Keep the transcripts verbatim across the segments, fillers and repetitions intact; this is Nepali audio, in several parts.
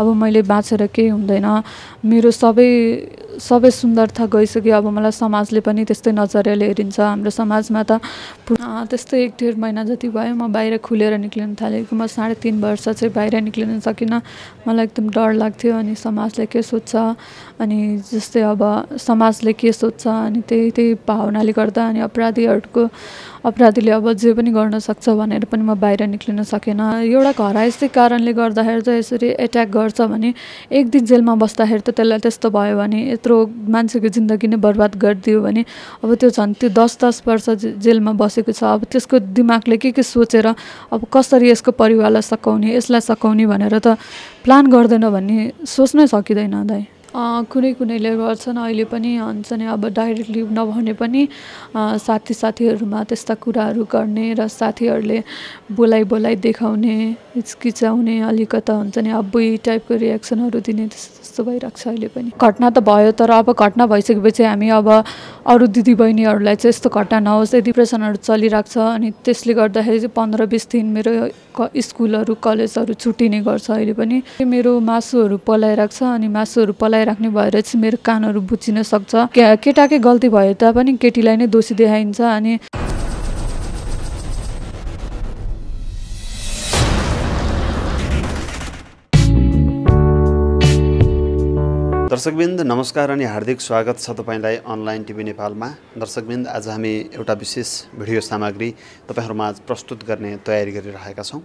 अब मैले बाँचेर केही हुँदैन, मेरो सबै सबै सुन्दरता गइसक्यो, अब मलाई समाजले पनि त्यस्तै नजरले हेरिन्छ। हाम्रो समाजमा त त्यस्तै एक डेढ महिना जति भयो म बाहिर खुलेर निक्लिन थालेँ। म साढे तिन वर्ष चाहिँ बाहिर निक्लिन सकिनँ। मलाई एकदम डर लाग्थ्यो, अनि समाजले के सोच्छ, अनि जस्तै अब समाजले के सोच्छ, अनि त्यही त्यही भावनाले गर्दा अनि अपराधीहरूको अपराधीले अब जे पनि गर्न सक्छ भनेर पनि म बाहिर निक्लिन सकेन। एउटा घरायसी कारणले गर्दाखेरि चाहिँ यसरी एट्याक गर्छ भने एक दिन जेलमा बस्दाखेरि त त्यसलाई त्यस्तो भयो भने, यत्रो मान्छेको जिन्दगी नै बर्बाद गरिदियो भने अब त्यो झन् त्यो दस दस वर्ष जेलमा बसेको छ। अब त्यसको दिमागले के के सोचेर अब कसरी यसको परिवारलाई सकाउने, यसलाई सकाउने भनेर त प्लान गर्दैन भन्ने सोच्नै सकिँदैन दाइ। कुनै कुनैले गर्छन् अहिले पनि, हुन्छ नि अब डाइरेक्टली नभने पनि साथी साथीहरूमा त्यस्ता कुराहरू गर्ने र साथीहरूले बोलाइ बोलाइ देखाउने, हिचकिचाउने, अलिकता हुन्छ नि अब बुई टाइपको रियाक्सनहरू दिने, त्यस्तो भइरहेको छ अहिले पनि। घटना त भयो, तर अब घटना भइसकेपछि हामी अब अरू दिदीबहिनीहरूलाई चाहिँ यस्तो घटना नहोस्, डिप्रेसनहरू चलिरहेको छ। अनि त्यसले गर्दाखेरि चाहिँ पन्ध्र बिस दिन मेरो स्कुलहरू कलेजहरू छुट्टिने गर्छ अहिले पनि। मेरो मासुहरू पलाइरहेको छ, अनि मासुहरू पलाइराख्ने भएर चाहिँ मेरो कानहरू बुच्चिन सक्छ। केटाकै गल्ती भए तापनि केटीलाई नै दोषी देखाइन्छ। अनि दर्शकबिन्द नमस्कार अनि हार्दिक स्वागत छ तपाईलाई अनलाइन टिभी नेपालमा। दर्शकबिन्द आज हामी एउटा विशेष भिडियो सामग्री तपाईहरुमाझ प्रस्तुत गर्ने तयारी गरिरहेका छौं।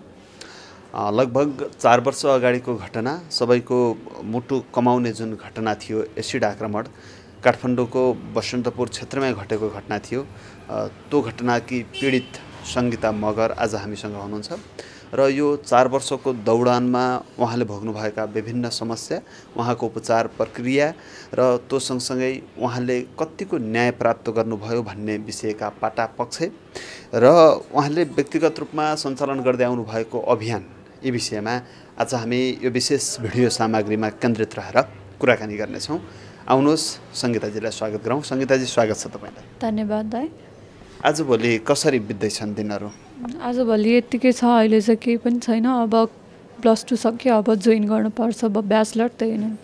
लगभग चार वर्ष अगाडिको घटना, सबैको मुटु कमाउने जुन घटना थियो, एसिड आक्रमण काठमाडौँको बसन्तपुर क्षेत्रमै घटेको घटना थियो। त्यो घटनाकी पीडित संगीता मगर आज हामीसँग हुनुहुन्छ र यो चार वर्षको दौडानमा उहाँले भोग्नुभएका विभिन्न समस्या, उहाँको उपचार प्रक्रिया र त्यो सँगसँगै उहाँले कतिको न्याय प्राप्त गर्नुभयो भन्ने विषयका पाटापक्ष र उहाँले व्यक्तिगत रूपमा सञ्चालन गर्दै आउनु भएको अभियान, यी विषयमा आज हामी यो विशेष भिडियो सामग्रीमा केन्द्रित रहेर कुराकानी गर्नेछौँ। आउनुहोस् संगीताजीलाई स्वागत गरौँ। संगीताजी स्वागत छ तपाईलाई। धन्यवाद दाइ। आजभोलि कसरी बित्दैछन् दिनहरू? आजभोलि यतिकै छ, अहिले चाहिँ केही पनि छैन। अब प्लस टू सक्यो, अब जोइन गर्नुपर्छ, अब ब्याचलर त्यही नै।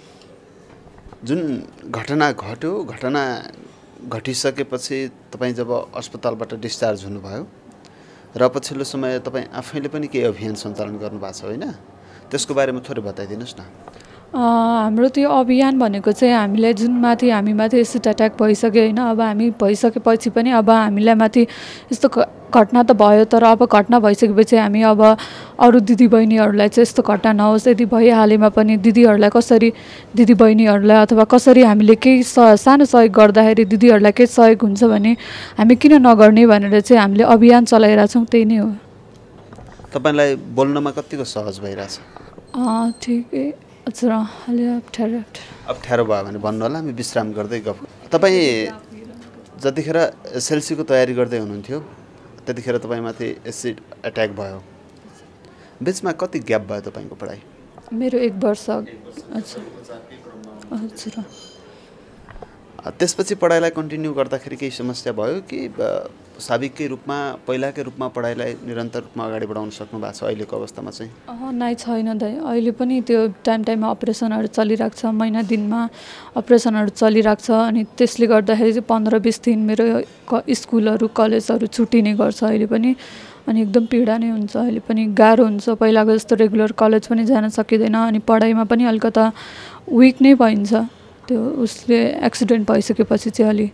जुन घटना घट्यो, घटना घटिसकेपछि तपाईँ जब अस्पतालबाट डिस्चार्ज हुनुभयो र पछिल्लो समय तपाईँ आफैले पनि केही अभियान सञ्चालन गर्नुभएको छ होइन? त्यसको बारेमा थोरै बताइदिनुहोस् न। हाम्रो त्यो अभियान भनेको चाहिँ हामीलाई जुन माथि हामी माथि एसिड एट्याक भइसक्यो होइन, अब हामी भइसकेपछि पनि अब हामीलाई माथि यस्तो घटना त भयो, तर अब घटना भइसकेपछि हामी अब अरू दिदीबहिनीहरूलाई चाहिँ यस्तो घटना नहोस्, यदि भइहालेमा पनि दिदीहरूलाई कसरी दिदीबहिनीहरूलाई अथवा कसरी हामीले केही सानो सहयोग गर्दाखेरि दिदीहरूलाई केही सहयोग हुन्छ भने हामी किन नगर्ने भनेर चाहिँ हामीले अभियान चलाइरहेको छौँ। त्यही नै हो। तपाईँलाई बोल्नमा कतिको सहज भइरहेछ? ठिकै हजुर, अलि अप्ठ्यारो अप्ठ्यारो भयो भने भन्नु होला, हामी विश्राम गर्दै गफ। तपाईँ जतिखेर एसएलसीको तयारी गर्दै हुनुहुन्थ्यो त्यतिखेर तपाईँमाथि एसिड एट्याक भयो, बिचमा कति ग्याप भयो तपाईँको पढाइ? मेरो एक वर्ष। हजुर हजुर। त्यसपछि पढाइलाई कन्टिन्यू गर्दाखेरि केही समस्या भयो कि स्वाभाविकै रूपमा पहिलाकै रूपमा पढाइलाई निरन्तर रूपमा अगाडि बढाउन सक्नु भएको छ अहिलेको अवस्थामा चाहिँ? अँ नै छैन दाइ, अहिले पनि त्यो टाइम टाइममा अपरेसनहरू चलिरहेको छ, महिना दिनमा अपरेसनहरू चलिरहेको छ। अनि त्यसले गर्दाखेरि चाहिँ पन्ध्र बिस दिन मेरो स्कुलहरू कलेजहरू छुट्टिने गर्छ अहिले पनि। अनि एकदम पीडा नै हुन्छ, अहिले पनि गाह्रो हुन्छ। पहिलाको जस्तो रेगुलर कलेज पनि जान सकिँदैन, अनि पढाइमा पनि अलिकता विक नै भइन्छ। त्यो उसले एक्सिडेन्ट भइसकेपछि चाहिँ अलि।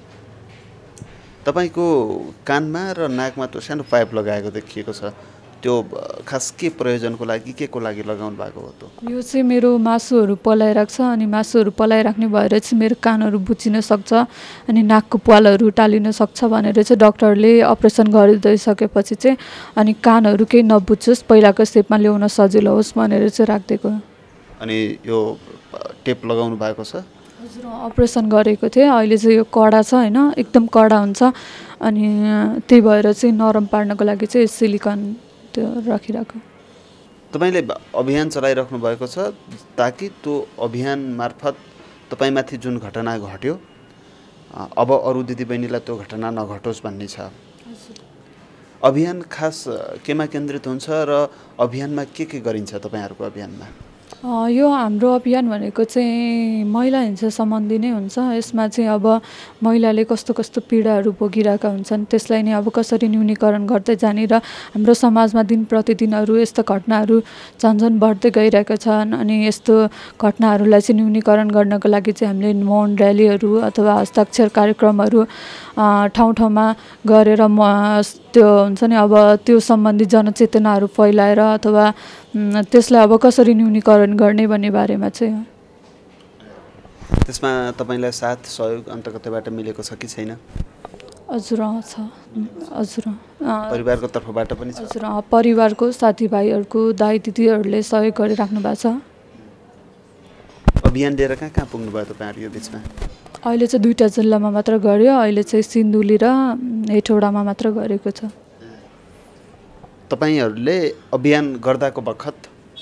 तपाईको कानमा र नाकमा त्यो सानो पाइप लगाएको देखिएको छ, त्यो खास के प्रयोजनको लागि, के को लागि लगाउनु भएको हो? त यो चाहिँ मेरो मासुहरू पलाइरहेको छ, अनि मासुहरू पलाइराख्ने भएर चाहिँ मेरो कानहरू बुच्चिन सक्छ, अनि नाकको प्वालहरू टालिन सक्छ भनेर चाहिँ डक्टरले अपरेसन गरिदिइसकेपछि चाहिँ अनि कानहरू केही नबुच्चोस्, पहिलाको सेपमा ल्याउन सजिलो होस् भनेर चाहिँ राखिदिएको। अनि यो टेप लगाउनु भएको छ? हजुर, अपरेसन गरेको थिएँ। अहिले चाहिँ यो कडा छ होइन, एकदम कडा हुन्छ। अनि त्यही भएर चाहिँ नरम पार्नको लागि चाहिँ सिलिकन त्यो राखिरहेको। तपाईँले अभियान चलाइराख्नु भएको छ ताकि त्यो अभियान मार्फत तपाईँमाथि जुन घटना घट्यो अब अरू दिदीबहिनीलाई त्यो घटना नघटोस् भन्ने छ। अभियान खास केमा केन्द्रित हुन्छ र अभियानमा के के गरिन्छ तपाईँहरूको अभियानमा? अ, यो हाम्रो अभियान भनेको चाहिँ महिला हिंसा सम्बन्धी नै हुन्छ। यसमा चाहिँ अब महिलाले कस्तो कस्तो पीडाहरू भोगिरहेका हुन्छन् त्यसलाई नै अब कसरी न्यूनीकरण गर्दै जाने र हाम्रो समाजमा दिन प्रतिदिनहरू यस्ता घटनाहरू झन्झन बढ्दै गइरहेका छन्। अनि यस्तो घटनाहरूलाई चाहिँ न्यूनीकरण गर्नको लागि चाहिँ हामीले मौन र्यालीहरू अथवा हस्ताक्षर कार्यक्रमहरू ठाउँ ठाउँमा गरेर म त्यो हुन्छ नि अब त्यो सम्बन्धी जनचेतनाहरू फैलाएर अथवा त्यसलाई अब कसरी न्यूनीकरण गर्ने भन्ने बारेमा चाहिँ त्यसमा तपाईँलाई साथ सहयोग अन्तर्गतबाट मिलेको छ कि छैन? हजुर छ, हजुर परिवारको तर्फबाट पनि छ? हजुर परिवारको साथीभाइहरूको दाइ दिदीहरूले सहयोग गरिराख्नु भएको छ। अभियान लिएर कहाँ कहाँ पुग्नुभयो तपाईँहरू यो बिचमा? अहिले चाहिँ दुईवटा जिल्लामा मात्र गर्यो। अहिले चाहिँ सिन्धुली र हेटौडामा मात्र गरेको छ। तपाईँहरूले अभियान गर्दाको बखत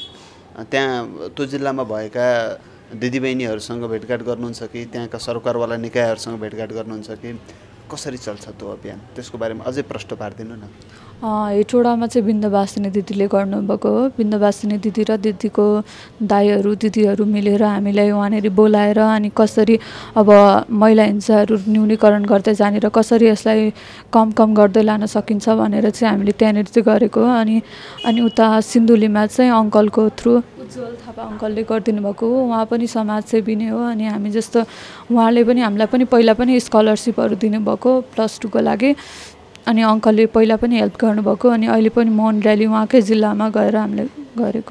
त्यहाँ त्यो जिल्लामा भएका दिदीबहिनीहरूसँग भेटघाट गर्नुहुन्छ कि त्यहाँका सरकारवाला निकायहरूसँग भेटघाट गर्नुहुन्छ कि कसरी चल्छ त्यो अभियान? त्यसको बारेमा अझै प्रश्न पारिदिनु न। हेटौडामा चाहिँ बिन्दवासिनी दिदीले गर्नुभएको हो। बिन्दवासिनी दिदी र दिदीको दाइहरू दिदीहरू मिलेर हामीलाई वहाँनिर बोलाएर अनि कसरी अब महिला हिंसाहरू न्यूनीकरण गर्दै जाने र कसरी यसलाई कम कम गर्दै लान सकिन्छ भनेर चाहिँ हामीले त्यहाँनिर चाहिँ गरेको हो। अनि अनि उता सिन्धुलीमा चाहिँ अङ्कलको थ्रु उज्जवल थापा अङ्कलले गरिदिनु भएको हो। उहाँ पनि समाजसेवी नै हो। अनि हामी जस्तो उहाँले पनि हामीलाई पनि पहिला पनि स्कलरसिपहरू दिनुभएको प्लस टूको लागि। अनि अङ्कलले पहिला पनि हेल्प गर्नुभएको। अनि अहिले पनि मौन र्याली उहाँकै जिल्लामा गएर हामीले गरेको।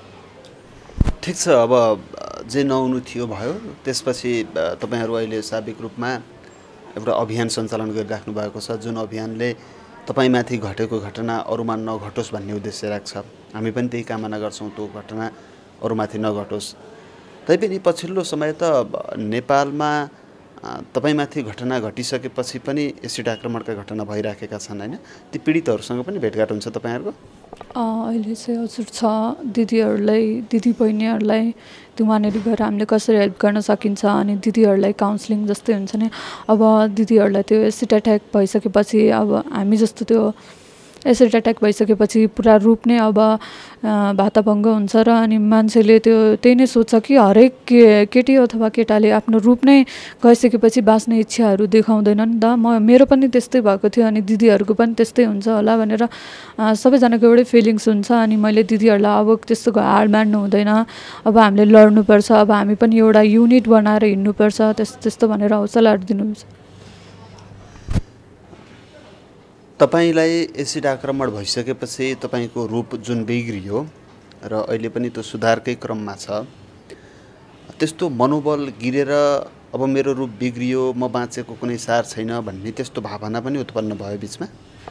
ठिक छ, अब जे नहुनु थियो भयो। त्यसपछि तपाईँहरू अहिले साविक रूपमा एउटा अभियान सञ्चालन गरिराख्नु भएको छ जुन अभियानले तपाईँमाथि घटेको घटना अरूमा नघटोस् भन्ने उद्देश्य राख्छ। हामी पनि त्यही कामना गर्छौँ त्यो घटना अरूमाथि नघटोस्। तैपनि पछिल्लो समय त नेपालमा तपाईँमाथि घटना घटिसकेपछि पनि एसिड आक्रमणका घटना भइराखेका छन् होइन? ती पीडितहरूसँग पनि भेटघाट हुन्छ तपाईँहरूको? अहिले चाहिँ हजुर छ। दिदीहरूलाई दिदी बहिनीहरूलाई त्यो वहाँनिर गएर हामीले कसरी हेल्प गर्न सकिन्छ अनि दिदीहरूलाई काउन्सिलिङ जस्तै हुन्छ नि। अब दिदीहरूलाई त्यो एसिड एट्याक भइसकेपछि अब हामी जस्तो त्यो एसिड एट्याक भइसकेपछि पुरा रूप नै अब भाताभङ्ग हुन्छ र अनि मान्छेले त्यो त्यही नै सोच्छ कि हरेक के केटी अथवा केटाले आफ्नो रूप नै गइसकेपछि बाँच्ने इच्छाहरू देखाउँदैनन् नि त। म मेरो पनि त्यस्तै भएको थियो अनि दिदीहरूको पनि त्यस्तै हुन्छ होला भनेर सबैजनाको एउटै फिलिङ्स हुन्छ। अनि मैले दिदीहरूलाई अब त्यस्तो हार मान्नु हुँदैन, अब हामीले लड्नुपर्छ, अब हामी पनि एउटा युनिट बनाएर हिँड्नुपर्छ त्यस्तो त्यस्तो भनेर हौसलाहरू दिनुहुन्छ। तपाईलाई एसिड आक्रमण भइसकेपछि तपाईँको रूप जुन बिग्रियो र अहिले पनि त्यो सुधारकै क्रममा छ, त्यस्तो मनोबल गिरेर अब मेरो रूप बिग्रियो म बाँचेको कुनै सार छैन भन्ने त्यस्तो भावना पनि उत्पन्न भयो बिचमा?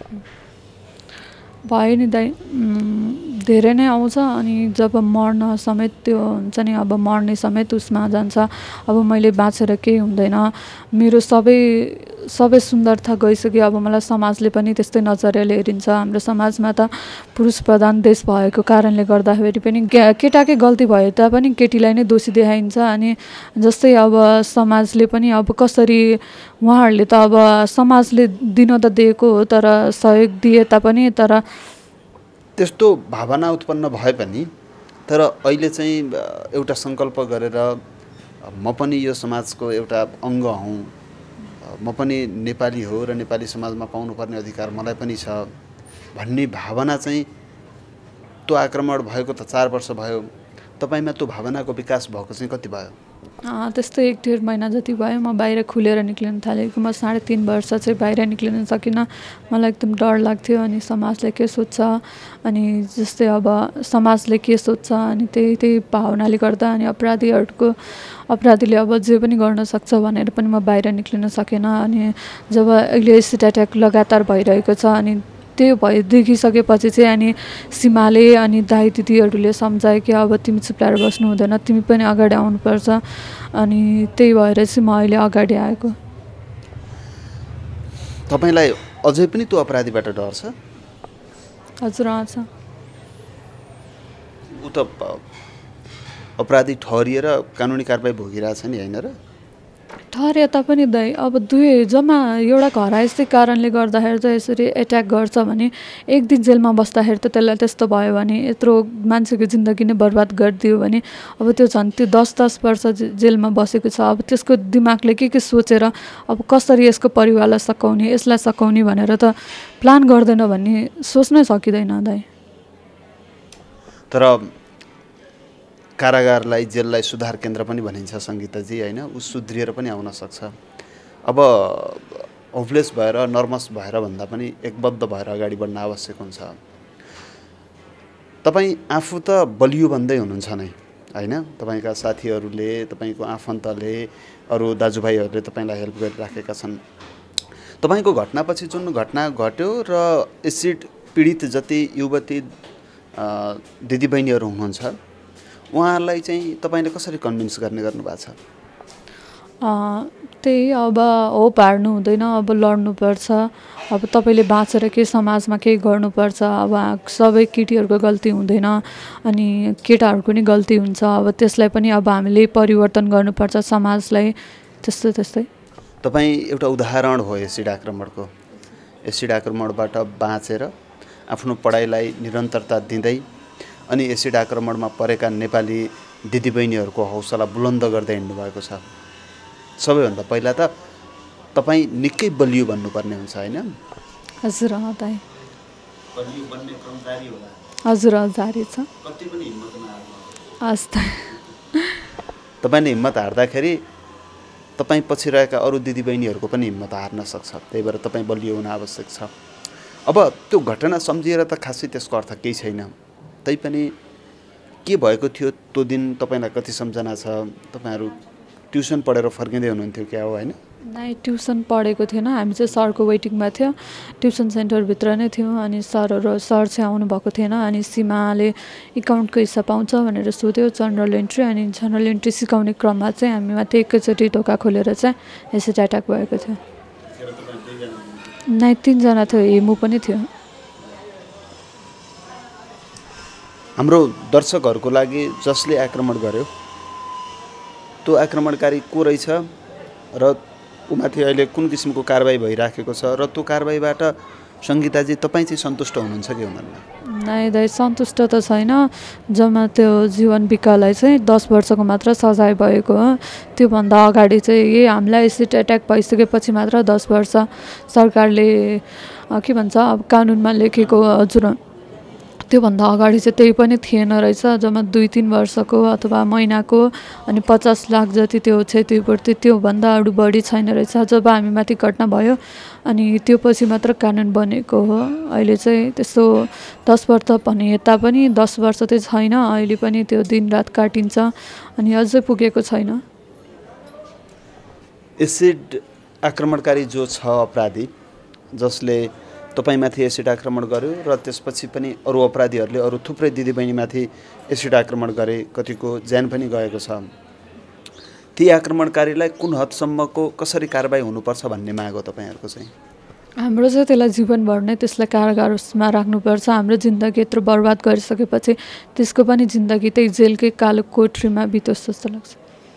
भयो नि दाइ, धेरै नै आउँछ। अनि जब मर्न समेत त्यो हुन्छ नि अब मर्ने समेत उसमा जान्छ अब मैले बाँचेर केही हुँदैन, मेरो सबै सबै सुन्दरता गइसक्यो, अब मलाई समाजले पनि त्यस्तै नजरले हेरिन्छ। हाम्रो समाजमा त पुरुष प्रधान देश भएको कारणले गर्दाखेरि पनि केटाकै गल्ती भए तापनि केटीलाई नै दोषी देखाइन्छ। अनि जस्तै अब समाजले पनि अब कसरी उहाँहरूले त अब समाजले दिन त दिएको हो तर सहयोग दिए तापनि तर त्यस्तो भावना उत्पन्न भए पनि तर अहिले चाहिँ एउटा सङ्कल्प गरेर म पनि यो समाजको एउटा अङ्ग हुँ, म पनि नेपाली हो र नेपाली समाजमा पाउनुपर्ने अधिकार मलाई पनि छ भन्ने भावना चाहिँ त्यो आक्रमण भएको त चार वर्ष भयो, तपाईँमा त्यो भावनाको विकास भएको चाहिँ कति भयो? त्यस्तै एक डेढ महिना जति भयो। म बाहिर खुलेर निक्लिन थालेको। म साढे तिन वर्ष चाहिँ बाहिर निक्लिन सकिनँ। मलाई एकदम डर लाग्थ्यो अनि समाजले के सोच्छ अनि जस्तै अब समाजले के सोच्छ अनि त्यही त्यही भावनाले गर्दा अनि अपराधीहरूको अपराधीले अब जे पनि गर्न सक्छ भनेर पनि म बाहिर निक्लिन सकेन। अनि जब अहिले एसिड एट्याक लगातार भइरहेको छ अनि त्यो भइ देखिसकेपछि चाहिँ अनि सीमाले अनि दाइ दिदीहरूले सम्झाए कि अब तिमी चुप्लाएर बस्नु हुँदैन, तिमी पनि अगाडि आउनुपर्छ। अनि त्यही भएर चाहिँ म अहिले अगाडि आएको। तपाईँलाई अझै पनि त्यो अपराधीबाट डर छ? हजुर छ। ऊ त अपराधी ठहरिएर कानुनी कारबाही भोगिरहेछ नि होइन र? ठहर यता पनि दाइ अब दुई जम्मा एउटा घर यस्तै कारणले गर्दाखेरि चाहिँ यसरी एट्याक गर्छ भने एक दिन जेलमा बस्दाखेरि त त्यसलाई त्यस्तो भयो भने यत्रो मान्छेको जिन्दगी नै बर्बाद गरिदियो भने अब त्यो झन् त्यो दस दस वर्ष जेलमा बसेको छ। अब त्यसको दिमागले के के सोचेर अब कसरी यसको परिवारलाई सकाउने यसलाई सकाउने भनेर त प्लान गर्दैन भन्ने सोच्नै सकिँदैन दाइ। तर कारागारलाई जेललाई सुधार केन्द्र पनि भनिन्छ सङ्गीताजी होइन, ऊ सुध्रिएर पनि आउन सक्छ। अब होपलेस भएर नर्भस भएर भन्दा पनि एकबद्ध भएर अगाडि बढ्न आवश्यक हुन्छ। तपाईँ आफू त बलियो भन्दै हुनुहुन्छ नै होइन, तपाईँका साथीहरूले तपाईँको आफन्तले अरू दाजुभाइहरूले तपाईँलाई हेल्प गरिराखेका छन्। तपाईँको घटनापछि जुन घटना घट्यो र एसिड पीडित जति युवती दिदीबहिनीहरू हुनुहुन्छ उहाँहरूलाई चाहिँ तपाईँले कसरी कन्भिन्स गर्ने गर्नुभएको छ? त्यही अब होप हार्नु हुँदैन, अब लड्नुपर्छ। अब तपाईँले बाँचेर के समाजमा केही गर्नुपर्छ। अब सबै केटीहरूको गल्ती हुँदैन अनि केटाहरूको नि गल्ती हुन्छ। अब त्यसलाई पनि अब हामीले परिवर्तन गर्नुपर्छ समाजलाई, त्यस्तै त्यस्तै। तपाईँ एउटा उदाहरण हो एसिड आक्रमणको। एसिड आक्रमणबाट बाँचेर आफ्नो पढाइलाई निरन्तरता दिँदै अनि एसिड आक्रमणमा परेका नेपाली दिदीबहिनीहरूको हौसला बुलन्द गर्दै हिँड्नुभएको छ। सबैभन्दा पहिला त तपाईँ निकै बलियो भन्नुपर्ने हुन्छ होइन? हजुर दाइ, बलियो बन्ने क्रम जारी होला। हजुर जारी छ। कति पनि हिम्मत नहार्नु। हस् त। तपाईँले हिम्मत हार्दाखेरि तपाईँ पछि रहेका अरू दिदीबहिनीहरूको पनि हिम्मत हार्न सक्छ। त्यही भएर तपाईँ बलियो हुन आवश्यक छ। अब त्यो घटना सम्झिएर त खासै त्यसको अर्थ केही छैन, तैपनि के भएको थियो त्यो दिन तपाईँलाई कति सम्झना छ? तपाईँहरू ट्युसन पढेर फर्किँदै हुनुहुन्थ्यो क्या हो होइन? नाइ ट्युसन पढेको थिएन, हामी चाहिँ सरको वेटिङमा थियो, ट्युसन सेन्टरभित्र नै थियौँ। अनि सरहरू सर चाहिँ आउनुभएको थिएन। अनि सीमाले एकाउन्टको हिस्सा पाउँछ भनेर सोध्यो, जनरल एन्ट्री। अनि जनरल एन्ट्री सिकाउने क्रममा चाहिँ हामी माथि एकैचोटि ढोका खोलेर चाहिँ एसिड एट्याक भएको थियो। नाइ तिनजना थियो, हेमु पनि थियो। हाम्रो दर्शकहरूको लागि जसले आक्रमण गर्यो त्यो आक्रमणकारी को रहेछ र उमाथि अहिले कुन किसिमको कारबाही भइराखेको छ र त्यो कारबाहीबाट सङ्गीताजी तपाईँ चाहिँ सन्तुष्ट हुनुहुन्छ कि हुनुहुन्न? नाइ दाइ सन्तुष्ट त छैन। जम्मा त्यो जीवन बिकालाई चाहिँ दस वर्षको मात्र सजाय भएको हो। त्योभन्दा अगाडि चाहिँ यही हामीलाई एसिड एट्याक भइसकेपछि मात्र दस वर्ष सरकारले के भन्छ अब कानुनमा लेखेको। हजुर त्योभन्दा अगाडि चाहिँ त्यही पनि थिएन रहेछ। जम्मा दुई तिन वर्षको अथवा महिनाको अनि पचास लाख जति त्यो क्षतिपूर्ति, त्योभन्दा अरू बढी छैन रहेछ। जब हामी माथि घटना भयो अनि त्यो पछि मात्र कानुन बनेको हो। अहिले चाहिँ त्यस्तो दस वर्ष भने यता पनि दस वर्ष चाहिँ छैन। अहिले पनि त्यो दिनरात काटिन्छ अनि अझै पुगेको छैन। एसिड आक्रमणकारी जो छ अपराधी जसले तपाईँमाथि एसिड आक्रमण गर्यो र त्यसपछि पनि अरू अपराधीहरूले अरू थुप्रै दिदीबहिनीमाथि एसिड आक्रमण गरे, कतिको ज्यान पनि गएको छ। ती आक्रमणकारीलाई कुन हदसम्मको कसरी कारबाही हुनुपर्छ भन्ने माग हो तपाईँहरूको चाहिँ? हाम्रो चाहिँ त्यसलाई जीवनभर नै त्यसलाई कारागारमा राख्नुपर्छ। हाम्रो जिन्दगी यत्रो बर्बाद गरिसकेपछि त्यसको पनि जिन्दगी त्यही जेलकै कालो कोठरीमा बितोस् जस्तो लाग्छ।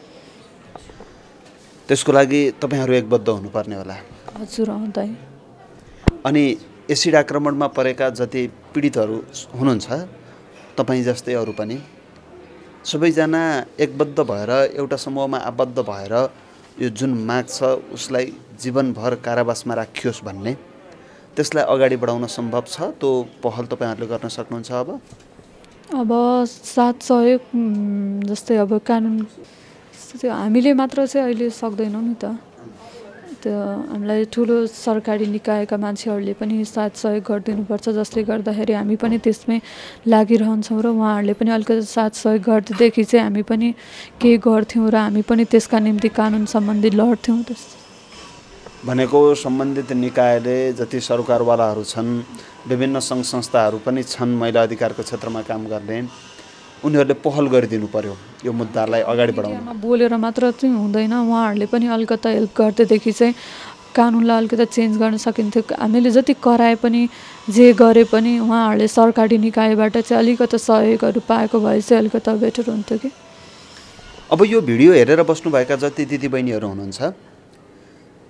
त्यसको लागि तपाईँहरू एकबद्ध हुनुपर्ने होला। हजुर दाइ। अनि एसिड आक्रमणमा परेका जति पीडितहरू हुनुहुन्छ तपाईँ जस्तै अरू पनि सबैजना एकबद्ध भएर एउटा समूहमा आबद्ध भएर यो जुन माग छ उसलाई जीवनभर कारावासमा राखियोस् भन्ने, त्यसलाई अगाडि बढाउन सम्भव छ? त्यो पहल तपाईँहरूले गर्न सक्नुहुन्छ? अब अब साथ सहयोग जस्तै अब कानुन त्यो हामीले मात्र चाहिँ अहिले सक्दैनौँ नि त। त्यो हामीलाई ठुलो सरकारी निकायका मान्छेहरूले पनि साथ सहयोग गरिदिनुपर्छ, जसले गर्दाखेरि हामी पनि त्यसमै लागिरहन्छौँ र उहाँहरूले पनि अलिकति साथ सहयोग गरिदिएदेखि चाहिँ हामी पनि केही गर्थ्यौँ र हामी पनि त्यसका निम्ति कानुन सम्बन्धी लड्थ्यौँ। त्यस भनेको सम्बन्धित निकायले जति सरकारवालाहरू छन्, विभिन्न सङ्घ संस्थाहरू पनि छन् महिला अधिकारको क्षेत्रमा काम गर्ने, उनीहरूले पहल गरिदिनु पर्यो यो मुद्दालाई अगाडि बढाउन। बोलेर मात्र चाहिँ हुँदैन, उहाँहरूले पनि अलिकता हेल्प गर्दैदेखि चाहिँ कानुनलाई अलिकति चेन्ज गर्न सकिन्थ्यो। हामीले जति कराए पनि जे गरे पनि उहाँहरूले सरकारी निकायबाट चाहिँ अलिकति सहयोगहरू पाएको भए चाहिँ अलिकति बेटर हुन्थ्यो कि। अब यो भिडियो हेरेर बस्नुभएका जति दिदीबहिनीहरू हुनुहुन्छ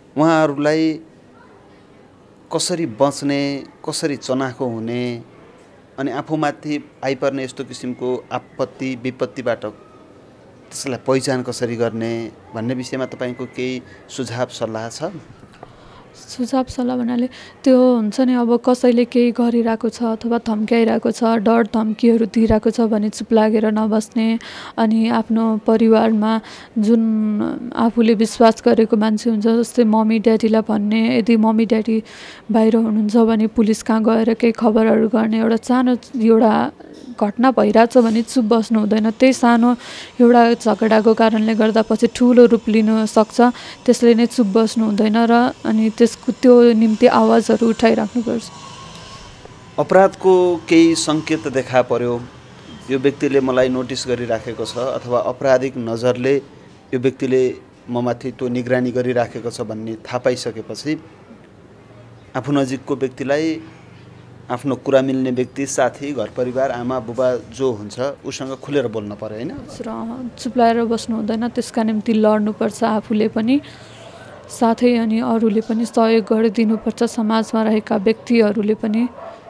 उहाँहरूलाई कसरी बच्ने, कसरी चनाखो हुने अनि आफूमाथि आइपर्ने यस्तो किसिमको आपत्ति विपत्तिबाट त्यसलाई पहिचान कसरी गर्ने भन्ने विषयमा तपाईँको केही सुझाव सल्लाह छ? सुझाव सल्लाह भन्नाले त्यो हुन्छ नि, अब कसैले केही गरिरहेको छ अथवा धम्क्याइरहेको छ, डर धम्कीहरू दिइरहेको छ भने चुप लागेर नबस्ने, अनि आफ्नो परिवारमा जुन आफूले विश्वास गरेको मान्छे हुन्छ, जस्तै मम्मी ड्याडीलाई भन्ने, यदि मम्मी ड्याडी बाहिर हुनुहुन्छ भने पुलिस कहाँ गएर केही खबरहरू गर्ने। एउटा सानो एउटा घटना भइरहेछ भने चुप बस्नु हुँदैन। त्यही सानो एउटा झगडाको कारणले गर्दा पछि ठुलो रूप लिन सक्छ, त्यसले नै चुप बस्नु हुँदैन र अनि त्यसको त्यो निम्ति आवाजहरू उठाइराख्नुपर्छ। अपराधको केही सङ्केत देखा पर्यो, यो व्यक्तिले मलाई नोटिस गरिराखेको छ अथवा अपराधिक नजरले यो व्यक्तिले ममाथि त्यो निगरानी गरिराखेको छ भन्ने थाहा पाइसकेपछि आफू नजिकको व्यक्तिलाई, आफ्नो कुरा मिल्ने व्यक्ति, साथी, घर परिवार, आमा बुबा जो हुन्छ उसँग खुलेर बोल्न पर्यो हैन? चुप्लाएर बस्नु हुँदैन, त्यसका निम्ति लड्नुपर्छ आफूले पनि, साथै अनि अरूले पनि सहयोग गरिदिनुपर्छ, समाजमा रहेका व्यक्तिहरूले पनि।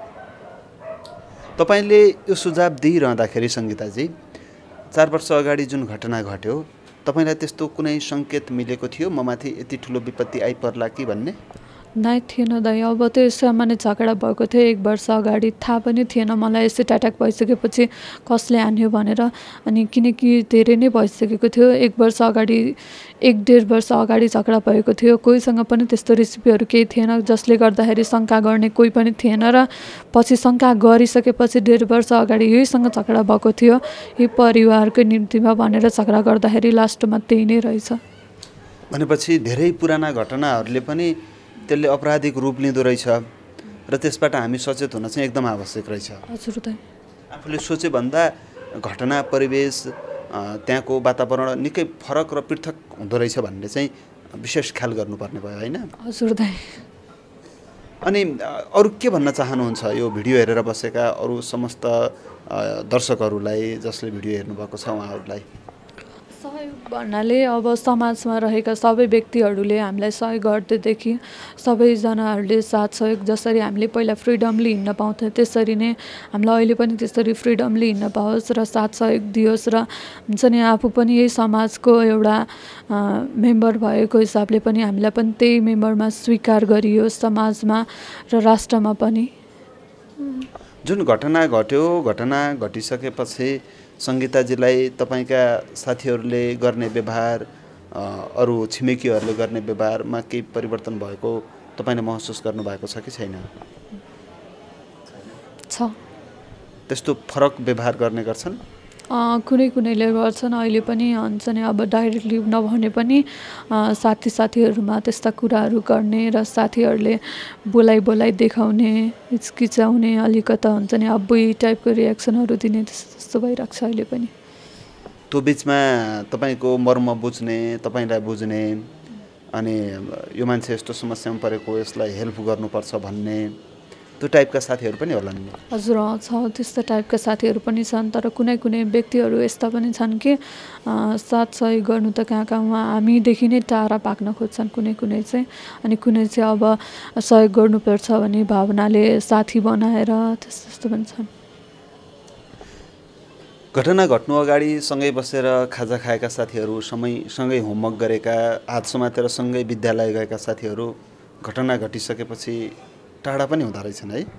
तपाईँले यो सुझाव दिइरहँदाखेरि सङ्गीताजी, चार वर्ष अगाडि जुन घटना घट्यो तपाईँलाई त्यस्तो कुनै सङ्केत मिलेको थियो ममाथि यति ठुलो विपत्ति आइपर्ला कि भन्ने? नै थिएन दाइ। अब त्यो सामान्य झगडा भएको थियो एक वर्ष अगाडि, थाहा पनि थिएन मलाई यस्तो अट्याक भइसकेपछि कसले हान्यो भनेर। अनि किनकि धेरै नै भइसकेको थियो, एक वर्ष अगाडि एक डेढ वर्ष अगाडि झगडा भएको थियो, कोहीसँग पनि त्यस्तो रेसिपीहरू केही थिएन जसले गर्दाखेरि शङ्का गर्ने कोही पनि थिएन। र पछि शङ्का गरिसकेपछि डेढ वर्ष अगाडि यहीसँग झगडा भएको थियो, यही परिवारको निम्तिमा भनेर झगडा गर्दाखेरि लास्टमा त्यही नै रहेछ। भनेपछि धेरै पुराना घटनाहरूले पनि त्यसले अपराधिक रूप लिँदो रहेछ र त्यसबाट हामी सचेत हुन चाहिँ एकदम आवश्यक रहेछ। हजुर दाइ। आफूले सोचेभन्दा घटना, परिवेश, त्यहाँको वातावरण निकै फरक र पृथक हुँदो रहेछ भन्ने चाहिँ विशेष ख्याल गर्नुपर्ने भयो होइन? हजुर दाइ। अनि अरू के भन्न चाहनुहुन्छ यो भिडियो हेरेर बसेका अरू समस्त दर्शकहरूलाई जसले भिडियो हेर्नुभएको छ उहाँहरूलाई? सहयोग भन्नाले अब समाजमा रहेका सबै व्यक्तिहरूले हामीलाई सहयोग गर्दैदेखि सबैजनाहरूले साथ सहयोग, जसरी हामीले पहिला फ्रिडमली हिँड्न पाउँथ्यौँ त्यसरी नै हामीलाई अहिले पनि त्यसरी फ्रिडमली हिँड्न पाओस् र साथ सहयोग दियोस्। र हुन्छ नि, आफू पनि यही समाजको एउटा मेम्बर भएको हिसाबले पनि हामीलाई पनि त्यही मेम्बरमा स्वीकार गरियोस् समाजमा र राष्ट्रमा पनि। जुन घटना घट्यो, घटना घटिसकेपछि सङ्गीताजीलाई तपाईँका साथीहरूले गर्ने व्यवहार, अरू छिमेकीहरूले गर्ने व्यवहारमा केही परिवर्तन भएको तपाईँले महसुस गर्नुभएको छ कि छैन? छ। त्यस्तो फरक व्यवहार गर्ने गर्छन्? कुनै कुनैले गर्छन् अहिले पनि। हुन्छ नि, अब डाइरेक्टली नभने पनि साथी साथीहरूमा त्यस्ता कुराहरू गर्ने र साथीहरूले बोलाइ बोलाइ देखाउने, हिचकिचाउने, अलिकता हुन्छ नि अब्बुई टाइपको रियाक्सनहरू दिने, त्यस्तो भइरहेको छ अहिले पनि। त्यो बिचमा तपाईँको मर्म बुझ्ने, तपाईँलाई बुझ्ने, अनि यो मान्छे यस्तो समस्यामा परेको, यसलाई हेल्प गर्नुपर्छ भन्ने त्यो टाइपका साथीहरू पनि होला नि? हजुर छ, त्यस्ता टाइपका साथीहरू पनि छन्। तर कुनै कुनै व्यक्तिहरू यस्ता पनि छन् कि साथ सहयोग गर्नु त कहाँ कहाँ उहाँ हामीदेखि नै टाढा भाग्न खोज्छन् कुनै कुनै चाहिँ। अनि कुनै चाहिँ अब सहयोग गर्नुपर्छ भन्ने भावनाले साथी बनाएर त्यस्तो त्यस्तो पनि छन्। घटना घट्नु अगाडि सँगै बसेर खाजा खाएका साथीहरू, सँगै सँगै होमवर्क गरेका, हात समातेर सँगै विद्यालय गएका साथीहरू घटना घटिसकेपछि टाढा पनि हुँदो रहेछन् है?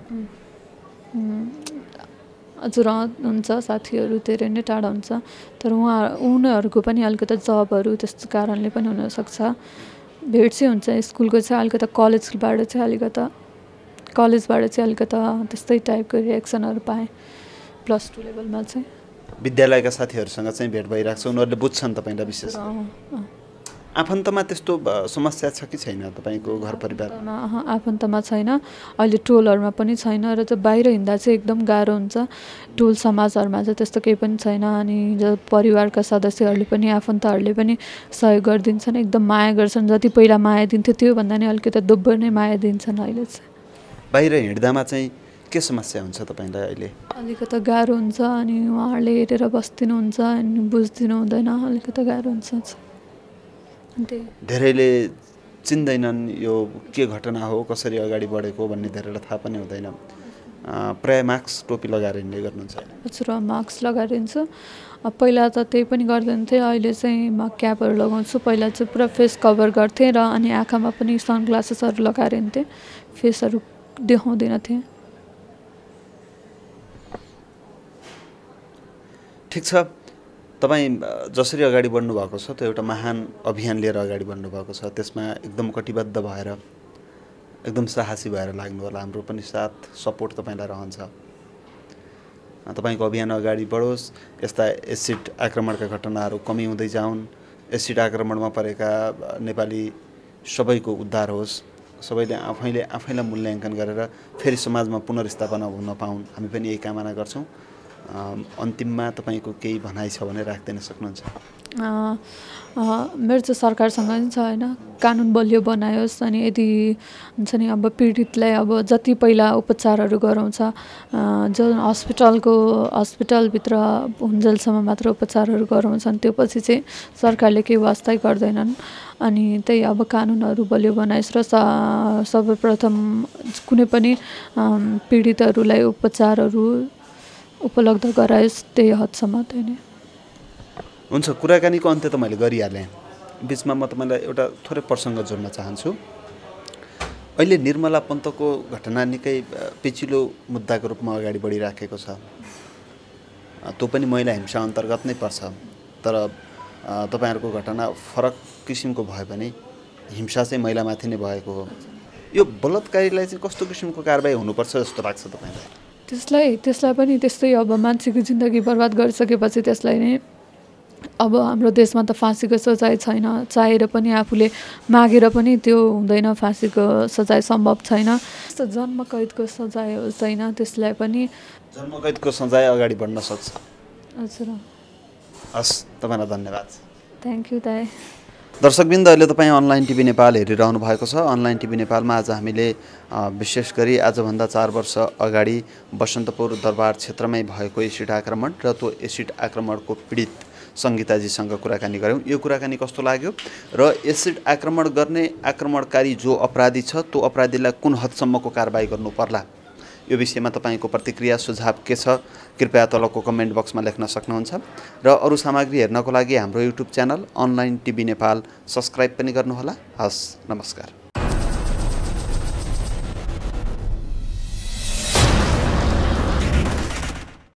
हजुर हुन्छ, साथीहरू धेरै नै टाढा हुन्छ। तर उहाँ उनीहरूको पनि अलिकति जबहरू त्यस्तो कारणले पनि हुनसक्छ। भेट चाहिँ हुन्छ स्कुलको चाहिँ, अलिकति कलेजबाट चाहिँ अलिकति कलेजबाट चाहिँ अलिकति त्यस्तै टाइपको रियाक्सनहरू पाएँ प्लस टू लेभलमा चाहिँ। विद्यालयका साथीहरूसँग चाहिँ भेट भइरहेको छ, उनीहरूले बुझ्छन् तपाईँलाई विशेष? आफन्तमा त्यस्तो समस्या छ कि छैन तपाईँको घर परिवारमा? आफन्तमा छैन, अहिले टोलहरूमा पनि छैन। र चाहिँ बाहिर हिँड्दा चाहिँ एकदम गाह्रो हुन्छ। टोल समाजहरूमा चाहिँ त्यस्तो केही पनि छैन। अनि परिवारका सदस्यहरूले पनि, आफन्तहरूले पनि सहयोग गरिदिन्छन्, एकदम माया गर्छन्। जति पहिला माया दिन्थ्यो त्योभन्दा नि अलिकति दोब्बर नै माया दिन्छन् अहिले चाहिँ। बाहिर हिँड्दामा चाहिँ के समस्या हुन्छ तपाईँलाई अहिले? अलिकति गाह्रो हुन्छ, अनि उहाँहरूले हेरेर बस्दिनुहुन्छ अनि बुझिदिनु हुँदैन, अलिकति गाह्रो हुन्छ। धेरैले चिन्दैनन् यो के घटना हो कसरी अगाडि बढेको भन्ने धेरैलाई थाहा पनि हुँदैन। प्राय मास्क टोपी लगाएर हिँड्ने गर्नुहुन्छ? हजुर मास्क लगाएर हिँड्छु। पहिला त त्यही पनि गर्दैन थिएँ, अहिले चाहिँ म क्यापहरू लगाउँछु। पहिला चाहिँ पुरा फेस कभर गर्थेँ र अनि आँखामा पनि सनग्लासेसहरू लगाएर हिँड्थेँ, फेसहरू देखाउँदैन थिएँ। ठिक छ, तपाईँ जसरी अगाडि बढ्नु भएको छ त्यो एउटा महान अभियान लिएर अगाडि बढ्नु भएको छ, त्यसमा एकदम कटिबद्ध भएर एकदम साहसी भएर लाग्नु होला। हाम्रो पनि साथ सपोर्ट तपाईँलाई रहन्छ। तपाईँको अभियान अगाडि बढोस्, यस्ता एसिड आक्रमणका घटनाहरू कमी हुँदै जाउन्, एसिड आक्रमणमा परेका नेपाली सबैको उद्धार होस्, सबैले आफैले आफैलाई मूल्याङ्कन गरेर फेरि समाजमा पुनर्स्थापना हुन पाउन्, हामी पनि यही कामना गर्छौँ। अन्तिममा तपाईँको केही भनाइ छ भने राख्दैन सक्नुहुन्छ? मेरो चाहिँ सरकारसँग नि छ होइन, कानुन बलियो बनायोस् अनि यदि हुन्छ नि अब पीडितलाई अब जति पहिला उपचारहरू गराउँछ, जुन हस्पिटलको हस्पिटलभित्र हुन्जेलसम्म मात्र उपचारहरू गराउँछन्, त्यो पछि चाहिँ सरकारले केही वास्तै गर्दैनन्। अनि त्यही अब कानुनहरू बलियो बनायोस् र सर्वप्रथम कुनै पनि पीडितहरूलाई उपचारहरू उपलब्ध गरायोस्, त्यही हदसम्म त्यही नै हुन्छ। कुराकानीको अन्त्य त मैले गरिहालेँ, बिचमा म तपाईँलाई एउटा थोरै प्रसङ्ग जोड्न चाहन्छु। अहिले निर्मला पन्तको घटना निकै पेचिलो मुद्दाको रूपमा अगाडि बढिराखेको छ। त्यो पनि महिला हिंसा अन्तर्गत नै पर्छ, तर तपाईँहरूको घटना फरक किसिमको भए पनि हिंसा चाहिँ महिलामाथि नै भएको हो। यो बलात्कारीलाई चाहिँ कस्तो किसिमको कारबाही हुनुपर्छ जस्तो लाग्छ तपाईँलाई? त्यसलाई त्यसलाई पनि त्यस्तै अब मान्छेको जिन्दगी बर्बाद गरिसकेपछि त्यसलाई नै अब हाम्रो देशमा त फाँसीको सजाय छैन, चाहेर पनि आफूले मागेर पनि त्यो हुँदैन, फाँसीको सजाय सम्भव छैन। जस्तो जन्मकैदको सजाय होस् होइन, त्यसलाई पनि जन्मकैदको सजाय अगाडि बढ्न सक्छ। हजुर हस्, तपाईँलाई धन्यवाद। थ्याङ्क यू दाइ। दर्शकबिन्द, अहिले तपाईँ अनलाइन टिभी नेपाल हेरिरहनु भएको छ। अनलाइन टिभी नेपालमा आज हामीले विशेष गरी आजभन्दा चार वर्ष अगाडि बसन्तपुर दरबार क्षेत्रमै भएको एसिड आक्रमण र त्यो एसिड आक्रमणको पीडित सङ्गीताजीसँग कुराकानी गऱ्यौँ। यो कुराकानी कस्तो लाग्यो र एसिड आक्रमण गर्ने आक्रमणकारी जो अपराधी छ त्यो अपराधीलाई कुन हदसम्मको कारबाही गर्नु पर्ला, यो विषयमा तपाईँको प्रतिक्रिया सुझाव के छ कृपया तलको कमेन्ट बक्समा लेख्न सक्नुहुन्छ। र अरू सामग्री हेर्नको लागि हाम्रो YouTube channel online TV Nepal subscribe पनि गर्नुहोला। हस्, नमस्कार।